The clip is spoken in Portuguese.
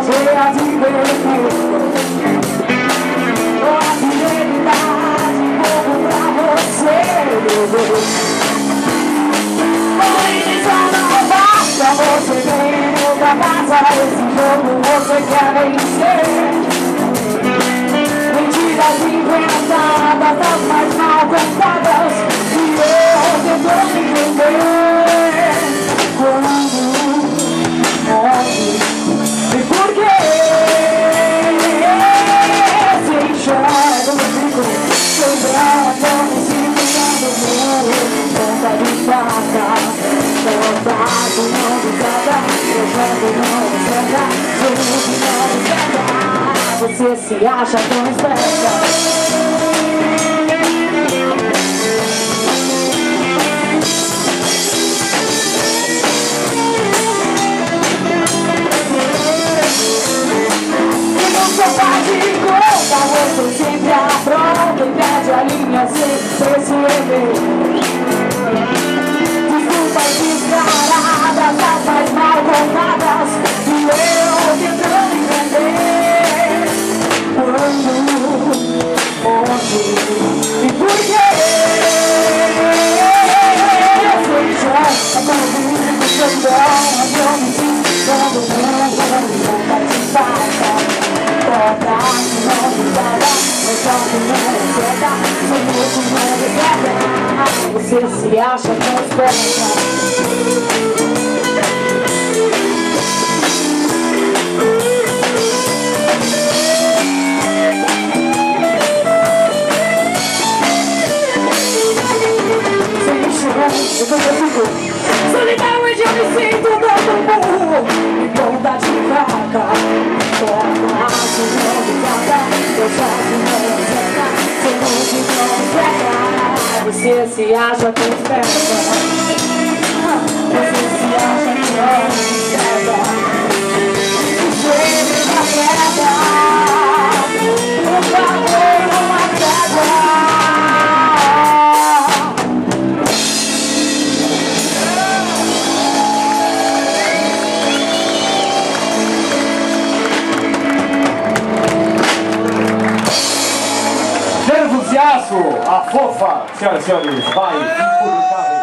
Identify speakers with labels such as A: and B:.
A: cheia de defeito. A fidelidade como pra você, meu Deus. Polícia não basta, você vem pra casa. Esse jogo você quer vencer. Mentiras inventadas, das mais mal contadas, e eu tentando entender quando, onde e por quê. Se enxerga no bico, lembrando a me segurando o mundo. Ponta de faca, saudade não desanda, deixando não desanda, tudo não desanda. Você se acha tão esperta. E não sou faz de conta, você sempre apronta e perde a linha sem perceber. Desculpas descaradas, as mais mal contadas, e eu tentando entender quando, onde e por quê. Seja a convite, seu dom, a eu me sinto quando o mundo nunca te falta. Toda que não me dá, mas só que não queda, sou muito não me queda. Você se acha tão esperta. Solidário hoje eu me sinto dando burro e ponta de faca. Toda que não me trata, eu só que não me trata, sou que não me trata. Você se acha tão esperta. Você se acha tão esperta. Sempre na queda, por favor, uma queda.
B: A fofa, senhoras e senhores, vai impublicável.